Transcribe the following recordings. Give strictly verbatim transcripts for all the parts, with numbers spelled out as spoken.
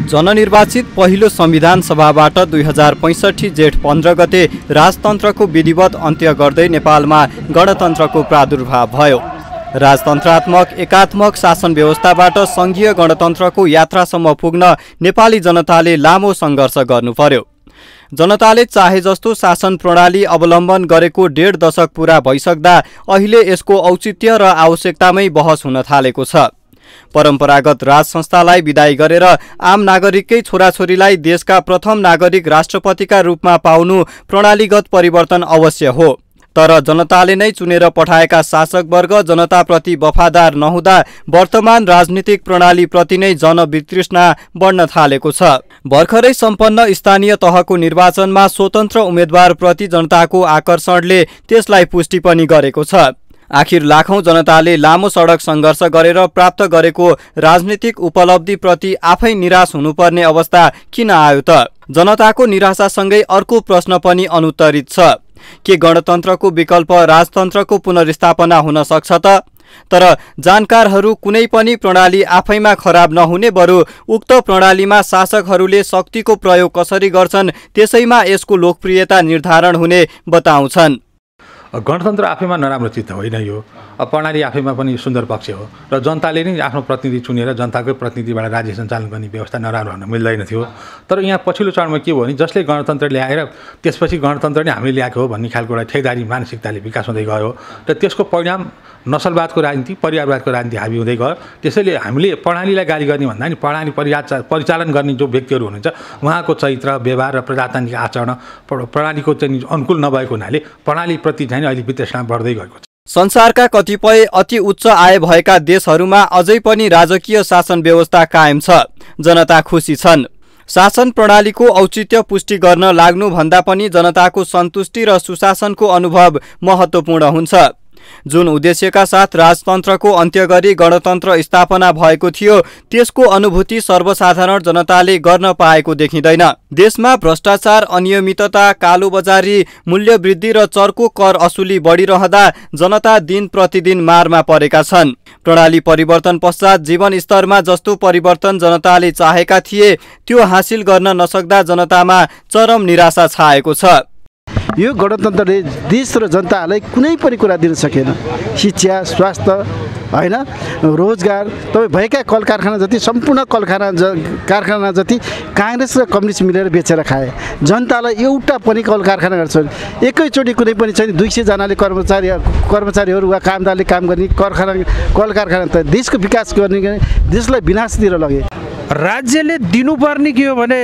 जननिर्वाचित पहिलो संविधान सभाबाट दुई हजार पैंसठी जेठ पन्ध्र गते राजतन्त्रको विधिवत अन्त्य गर्दै नेपालमा गणतन्त्रको प्रादुर्भाव भयो। राजतन्त्रात्मक एकात्मक शासन व्यवस्थाबाट संघीय गणतन्त्रको यात्रासम्म पुग्न नेपाली जनताले लामो सङ्घर्ष गर्नु पर्यो। जनताले चाहे जस्तो शासन प्रणाली अवलम्बन गरेको डेढ दशक पूरा भइसक्दा अहिले यसको औचित्य र आवश्यकतामै बहस हुन थालेको छ। परम्परागत राज संस्थालाई विदाई गरेर आम नागरिककै छोराछोरीलाई देशका प्रथम नागरिक राष्ट्रपतिका रूपमा पाउनु प्रणालीगत परिवर्तन अवश्य हो। तर जनताले नै चुनेर पठाएका शासकवर्ग जनताप्रति वफादार नहुँदा वर्तमान राजनीतिक प्रणालीप्रति नै जनवितृष्णा बढ्न थालेको छ। भर्खरै सम्पन्न स्थानीय तहको निर्वाचनमा स्वतन्त्र उम्मेद्वारप्रति जनताको आकर्षणले त्यसलाई पुष्टि पनि गरेको छ। आखिर लाखौं जनताले लामो सडक सङ्घर्ष गरेर प्राप्त गरेको राजनीतिक उपलब्धिप्रति आफै निराश हुनुपर्ने अवस्था किन आयो त? जनताको निराशासँगै अर्को प्रश्न पनि अनुत्तरित छ। के गणतन्त्रको विकल्प राजतन्त्रको पुनर्स्थापना हुन सक्छ त? तर जानकारहरू कुनै पनि प्रणाली आफैमा खराब नहुने, बरु उक्त प्रणालीमा शासकहरूले शक्तिको प्रयोग कसरी गर्छन् त्यसैमा यसको लोकप्रियता निर्धारण हुने बताउँछन्। गणतन्त्र आफैमा नराम्रो चिज होइन, यो प्रणाली आफैमा पनि सुन्दर पक्ष हो र जनताले नै आफ्नो प्रतिनिधि चुनेर जनताकै प्रतिनिधिबाट राज्य सञ्चालन गर्ने व्यवस्था नराम्रो हुन मिल्दैन थियो। तर यहाँ पछिल्लो चरणमा के भयो भने जसले गणतन्त्र ल्याएर त्यसपछि गणतन्त्र नै हामीले ल्याएको हो भन्ने खालको एउटा ठेकदारी मानसिकताले विकास हुँदै गयो र त्यसको परिणाम नसलवादको राजनीति, परिवारवादको राजनीति हाबी हुँदै गयो। त्यसैले हामीले प्रणालीलाई गाली गर्ने भन्दा नि प्रणाली परिचालन गर्ने जो व्यक्तिहरू हुनुहुन्छ उहाँको चरित्र, व्यवहार र प्रजातान्त्रिक आचरण प्रणालीको चाहिँ अनुकूल नभएको हुनाले प्रणालीप्रति चाहिँ अहिले वितृष्णा बढ्दै गएको छ। संसारका कतिपय अति उच्च आय भएका देशहरूमा अझै पनि राजकीय शासन व्यवस्था कायम छ। जनता खुसी छन्। शासन प्रणालीको औचित्य पुष्टि गर्न लाग्नुभन्दा पनि जनताको सन्तुष्टि र सुशासनको अनुभव महत्त्वपूर्ण हुन्छ। जुन उद्देश्यका साथ राजतन्त्रको अन्त्य गरी गणतन्त्र स्थापना भएको थियो त्यसको अनुभूति सर्वसाधारण जनताले गर्न पाएको देखिँदैन। देशमा भ्रष्टाचार, अनियमितता, कालोबजारी, मूल्य वृद्धि र चर्को कर असुली बढिरहँदा जनता दिन प्रतिदिन मारमा परेका छन्। प्रणाली परिवर्तन पश्चात जीवन स्तरमा जस्तो परिवर्तन जनताले चाहेका थिए त्यो हासिल गर्न नसक्दा जनतामा चरम निराशा छाएको छ। यो गणतन्त्रले देश र जनतालाई कुनै पनि कुरा दिन सकेन। शिक्षा, स्वास्थ्य, होइन, रोजगार, तपाईँ भएका कल कारखाना जति सम्पूर्ण कल कारखाना जति काङ्ग्रेस र कम्युनिस्ट मिलेर बेचेर खाए। जनतालाई एउटा पनि कल कारखाना गर्छ एकैचोटि कुनै पनि छैन। दुई सयजनाले कर्मचारी कर्मचारीहरू वा कामदारले काम गर्ने कारखाना कल कारखाना त देशको विकास गर्ने, देशलाई विनाशतिर लगे। राज्यले दिनुपर्ने के हो भने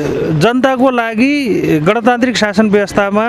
जनताको लागि गणतान्त्रिक शासन व्यवस्थामा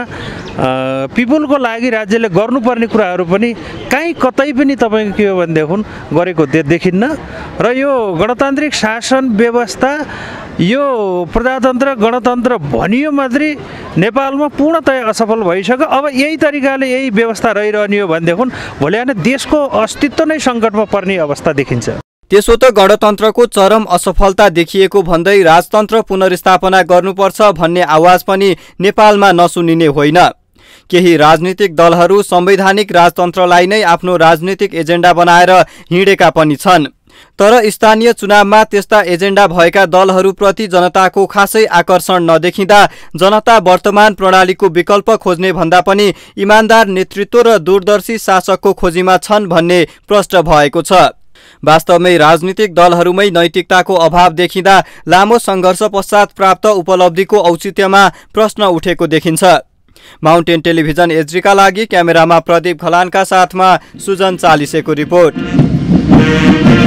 पिपुलको लागि राज्यले गर्नुपर्ने कुराहरू पनि कहीँ कतै पनि तपाईँको के हो भनेदेखि गरेको देखिन्न। र यो गणतान्त्रिक शासन व्यवस्था यो प्रजातन्त्र गणतन्त्र भनियो मात्रै नेपालमा पूर्णतया असफल भइसक्यो। अब यही तरिकाले यही व्यवस्था रहिरहने हो भनेदेखि भोलि आएर देशको अस्तित्व नै सङ्कटमा पर्ने अवस्था देखिन्छ। त्यसो त गणतन्त्रको चरम असफलता देखिएको भन्दै राजतन्त्र पुनर्स्थापना गर्नुपर्छ भन्ने आवाज पनि नेपालमा नसुनिने होइन। केही राजनीतिक दलहरू संवैधानिक राजतन्त्रलाई नै आफ्नो राजनीतिक एजेन्डा बनाएर हिँडेका पनि छन्। तर स्थानीय चुनावमा त्यस्ता एजेन्डा भएका दलहरूप्रति जनताको खासै आकर्षण नदेखिँदा जनता वर्तमान प्रणालीको विकल्प खोज्ने भन्दा पनि इमानदार नेतृत्व र दूरदर्शी शासकको खोजीमा छन् भन्ने प्रष्ट भएको छ। वास्तवमै राजनीतिक दलहरूमै नैतिकताको अभाव देखिँदा लामो सङ्घर्ष पश्चात प्राप्त उपलब्धिको औचित्यमा प्रश्न उठेको देखिन्छ। माउन्टेन टेलिभिजन एचडीका लागि क्यामेरामा प्रदीप खलानका साथमा सुजन चालिसेको रिपोर्ट।